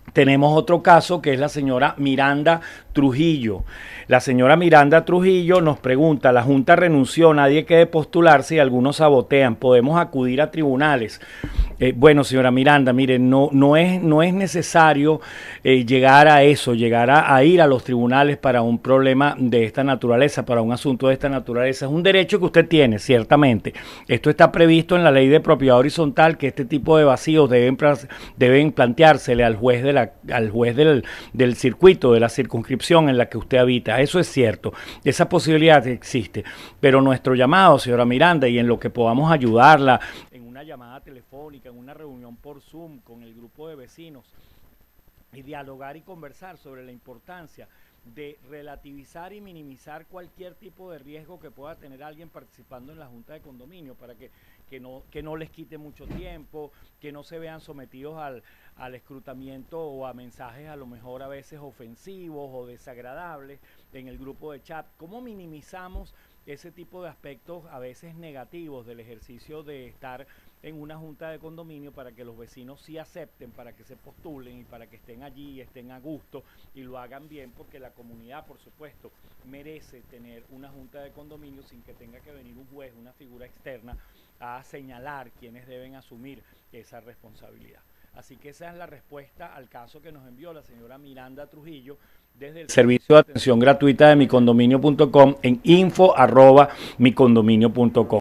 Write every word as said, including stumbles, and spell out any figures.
Tenemos otro caso que es la señora Miranda Trujillo. La señora Miranda Trujillo nos pregunta, la Junta renunció, nadie quiere postularse y algunos sabotean, ¿podemos acudir a tribunales? Eh, bueno, señora Miranda, mire, no, no, es, no es necesario eh, llegar a eso, llegar a, a ir a los tribunales para un problema de esta naturaleza, para un asunto de esta naturaleza. Es un derecho que usted tiene, ciertamente. Esto está previsto en la ley de propiedad horizontal, que este tipo de vacíos deben, deben planteársele al juez, de la, al juez del, del circuito, de la circunscripción en la que usted habita. Eso es cierto, esa posibilidad existe. Pero nuestro llamado, señora Miranda, y en lo que podamos ayudarla, en una llamada telefónica, en una reunión por Zoom con el grupo de vecinos, y dialogar y conversar sobre la importancia de relativizar y minimizar cualquier tipo de riesgo que pueda tener alguien participando en la junta de condominio, para que, que, no, que no les quite mucho tiempo, que no se vean sometidos al, al escrutamiento o a mensajes a lo mejor a veces ofensivos o desagradables en el grupo de chat. ¿Cómo minimizamos ese tipo de aspectos a veces negativos del ejercicio de estar en una junta de condominio, para que los vecinos sí acepten, para que se postulen y para que estén allí, estén a gusto y lo hagan bien? Porque la comunidad, por supuesto, merece tener una junta de condominio sin que tenga que venir un juez, una figura externa, a señalar quiénes deben asumir esa responsabilidad. Así que esa es la respuesta al caso que nos envió la señora Miranda Trujillo desde el servicio de atención gratuita de mi condominio punto com en info arroba mi condominio punto com.